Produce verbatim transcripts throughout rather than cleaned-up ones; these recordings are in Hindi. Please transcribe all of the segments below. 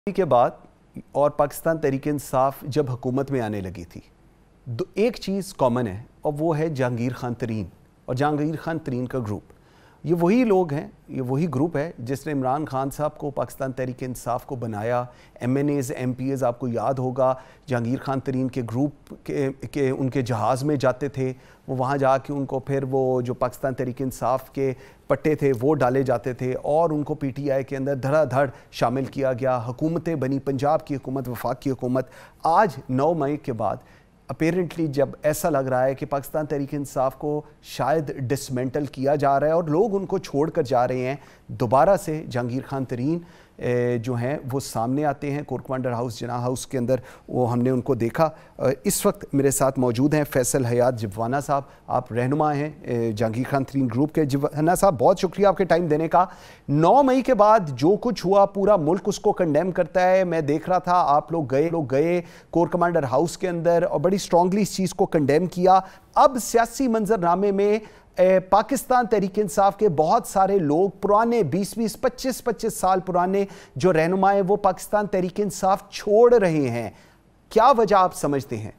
के बाद और पाकिस्तान तहरीक इंसाफ जब हुकूमत में आने लगी थी, एक चीज़ कॉमन है और वो है जहांगीर खान तरीन और जहांगीर खान तरीन का ग्रुप। ये वही लोग हैं, ये वही ग्रुप है जिसने इमरान खान साहब को पाकिस्तान तहरीक इंसाफ को बनाया। M N As M P As आपको याद होगा, जहांगीर खान तरीन के ग्रुप के, के उनके जहाज़ में जाते थे, वो वहाँ जाके उनको फिर वो जो पाकिस्तान तहरीक इंसाफ के पट्टे थे वो डाले जाते थे और उनको पी टी आई के अंदर धड़ाधड़ शामिल किया गया। हुकूमतें बनी, पंजाब की हुकूमत, वफाक की हुकूमत। आज नौ मई के बाद अपेरेंटली जब ऐसा लग रहा है कि पाकिस्तान तहरीक इंसाफ को शायद डिसमेंटल किया जा रहा है और लोग उनको छोड़ कर जा रहे हैं, दोबारा से जहांगीर खान तरीन जो हैं वो सामने आते हैं core commander house, Jinnah house के अंदर। वो हमने उनको देखा। इस वक्त मेरे साथ मौजूद हैं फैसल हयात जिवाना साहब, आप रहनुमा हैं जहांगीर खान तरीन ग्रुप के। जिवाना साहब, बहुत शुक्रिया आपके टाइम देने का। नौ मई के बाद जो कुछ हुआ पूरा मुल्क उसको कंडेम करता है। मैं देख रहा था आप लोग गए लोग गए कोर कमांडर हाउस के अंदर और बड़ी स्ट्रांगली इस चीज़ को कंडेम किया। अब सियासी मंजरनामे में पाकिस्तान तहरीक इंसाफ के बहुत सारे लोग, पुराने बीस बीस पच्चीस पच्चीस साल पुराने जो रहनुमा हैं, वो पाकिस्तान तहरीक इंसाफ छोड़ रहे हैं। क्या वजह आप समझते हैं?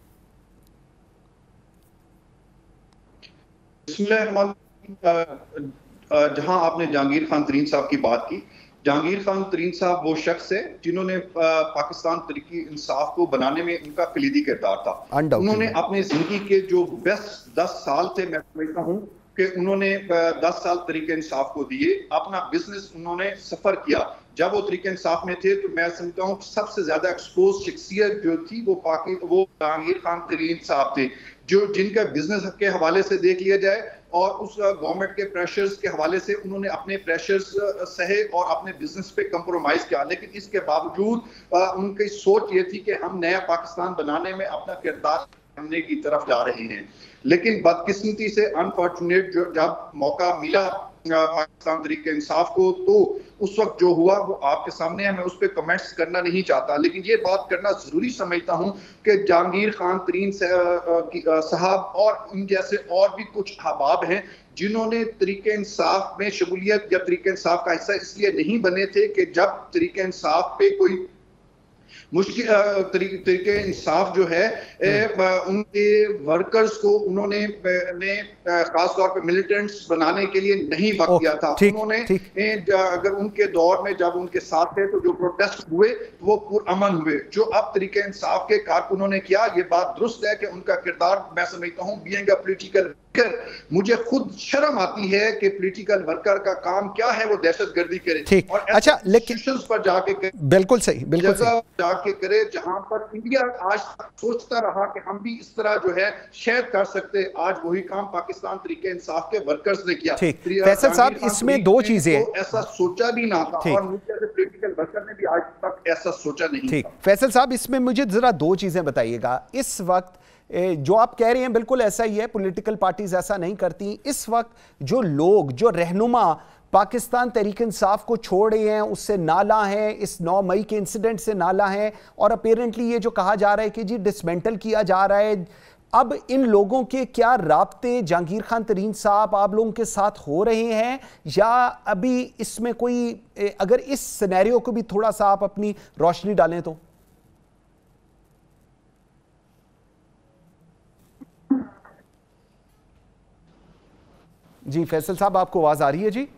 जहां आपने जहांगीर खान तरीन साहब की बात की, जहांगीर खान तरीन साहब वो शख्स है जिन्होंने पाकिस्तान तहरीक इंसाफ को बनाने में उनका कलीदी किरदार था। उन्होंने अपने जिंदगी के जो बेस्ट दस साल थे, मैं समझता हूँ कि उन्होंने दस साल तहरीक इंसाफ को दिए। अपना बिजनेस उन्होंने सफर किया। जब वो तहरीक इंसाफ में थे तो मैं समझता हूँ सबसे ज्यादा एक्सपोज शख्सियत जो थी वो पाकि वो जहांगीर खान तरीन साहब थे, जो जिनका बिजनेस के हवाले से देख लिया जाए और उस गवर्नमेंट के प्रेशर्स के हवाले से उन्होंने अपने प्रेशर्स सहे और अपने बिजनेस पे कंप्रोमाइज किया। लेकिन इसके बावजूद उनकी सोच ये थी कि हम नया पाकिस्तान बनाने में अपना किरदार करने की तरफ जा रहे हैं। लेकिन बदकिस्मती से अनफॉर्चुनेट जो जब मौका मिला पाकिस्तान तहरीक इंसाफ को, तो उस वक्त जो हुआ वो आपके सामने है। मैं उस पर कमेंट्स करना नहीं चाहता, लेकिन ये बात करना जरूरी समझता हूँ कि जहांगीर खान तरीन साहब और उन जैसे और भी कुछ अहबाब हैं जिन्होंने तहरीक इंसाफ में शमूलियत या तहरीक इंसाफ का हिस्सा इसलिए नहीं बने थे कि जब तहरीक इंसाफ पे कोई मुश्किल तरीके इंसाफ जो है उनके वर्कर्स को उन्होंने ने खास तौर पे मिलिटेंट्स बनाने के लिए नहीं वक्त दिया था। उन्होंने अगर उनके दौर में जब उनके साथ थे तो जो प्रोटेस्ट हुए वो पुरअमन हुए। जो अब तरीके इंसाफ के कारकुनों ने किया, ये बात दुरुस्त है कि उनका किरदार, मैं समझता हूँ बीइंग अ पॉलिटिकल वर्कर, मुझे खुद शर्म आती है कि पॉलिटिकल वर्कर का काम क्या है वो दहशतगर्दी करे और अच्छा लेकिन पर जाके बिल्कुल सही बिल्कुल सही जाके करे जहां पर इंडिया आज सोचता रहा कि हम भी इस तरह जो है शायद कर सकते। आज वही काम पाकिस्तान तहरीक इंसाफ के वर्कर्स ने किया। फैसल साहब, इसमें दो चीजें, तो ऐसा सोचा भी ना था और मुझे पॉलिटिकल वर्कर ने भी आज तक ऐसा सोचा नहीं ठीक। फैसल साहब, इसमें मुझे जरा दो चीजें बताइएगा। इस वक्त जो आप कह रहे हैं बिल्कुल ऐसा ही है, पॉलिटिकल पार्टीज ऐसा नहीं करती। इस वक्त जो लोग, जो रहनुमा पाकिस्तान तहरीक इंसाफ को छोड़ रहे हैं, उससे नाला है, इस नौ मई के इंसिडेंट से नाला है और अपेरेंटली ये जो कहा जा रहा है कि जी डिसमेंटल किया जा रहा है, अब इन लोगों के क्या राब्ते जहांगीर खान तरीन साहब आप लोगों के साथ हो रहे हैं या अभी इसमें कोई, अगर इस सिनेरियो को भी थोड़ा सा आप अपनी रोशनी डालें तो? जी फैसल साहब, आपको आवाज आ रही है? जी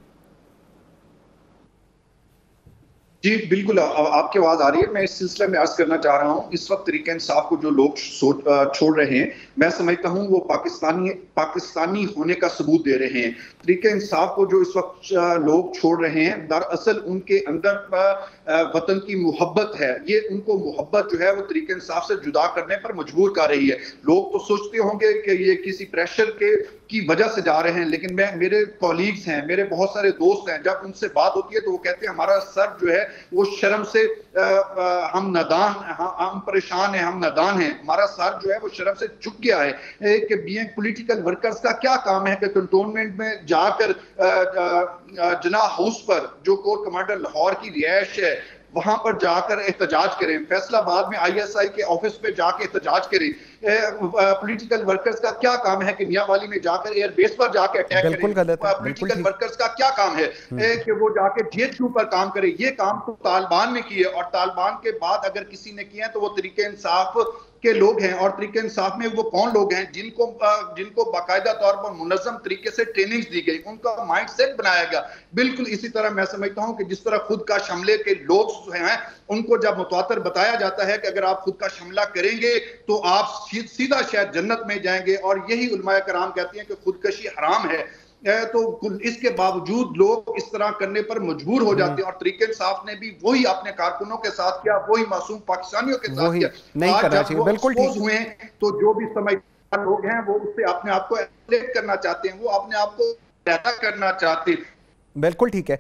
जी बिल्कुल, आपकी आवाज आ रही है। मैं इस सिलसिले में अर्ज करना चाह रहा हूँ, इस वक्त तहरीक इंसाफ को जो लोग छोड़ रहे हैं, मैं समझता हूँ वो पाकिस्तानी पाकिस्तानी होने का सबूत दे रहे हैं। तहरीक इंसाफ को जो इस वक्त लोग छोड़ रहे हैं, दरअसल उनके अंदर वतन की मोहब्बत है। ये उनको मोहब्बत जो है वो तहरीक इंसाफ से जुदा करने पर मजबूर कर रही है। लोग तो सोचते होंगे कि ये किसी प्रेशर के की वजह से जा रहे हैं, लेकिन मैं, मेरे कॉलीग्स हैं, मेरे बहुत सारे दोस्त हैं, जब उनसे बात होती है तो वो कहते हैं हमारा सर जो है वो शर्म से आ, आ, हम नादान हम परेशान हैं, हम नादान हैं। हमारा सर जो है वो शर्म से झुक गया है कि बीइंग पॉलिटिकल वर्कर्स का क्या काम है कि कंटोनमेंट में जाकर जिना हाउस पर जो कोर कमांडर लाहौर की रिहाइश है वहां पर जाकर एहतजाज करें, फैसलाबाद में आई एस आई के ऑफिस पे जाके एहतजाज करें। पॉलिटिकल वर्कर्स का क्या काम है कि मियांवाली में जाकर एयरबेस पर जाकर अटैक करें? पॉलिटिकल वर्कर्स का क्या काम है कि वो जाकर जीएचक्यू पर काम करे? ये काम तो तालिबान ने किए, और तालिबान के बाद अगर किसी ने किया तो वो तरीके इंसाफ के लोग हैं। और तरीके इंसाफ में वो कौन लोग हैं? जिनको जिनको बाकायदा तौर पर मुनज़्ज़म तरीके से ट्रेनिंग्स दी गई, उनका माइंड सेट बनाया गया। बिल्कुल इसी तरह मैं समझता हूं कि जिस तरह खुद का शमले के लोग जो हैं उनको जब मुतवातर बताया जाता है कि अगर आप खुद का शमला करेंगे तो आप सीधा शायद जन्नत में जाएंगे, और यही उलमाए कराम कहती हैं कि खुदकशी हराम है, तो इसके बावजूद लोग इस तरह करने पर मजबूर हो जाते हैं। और तरीके इंसाफ ने भी वही अपने कारकुनों के साथ किया, वही मासूम पाकिस्तानियों के साथ किया। नहीं करना चाहिए, बिल्कुल ठीक हुए तो जो भी समझदार लोग हैं वो उससे अपने आप को एलिमिनेट करना चाहते हैं, वो अपने आप को पैदा करना चाहते हैं। बिल्कुल ठीक है।